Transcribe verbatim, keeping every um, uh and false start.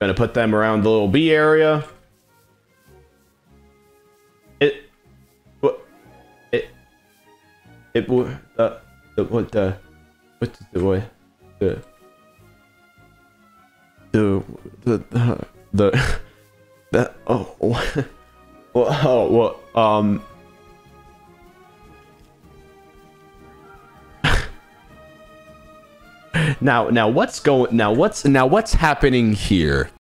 Gonna put them around the little B area. It, what, it, it, uh, the, what the, what's the way, the, the, the, the, the, the oh, well, oh, what, um. Now, now what's going, now what's, now what's happening here?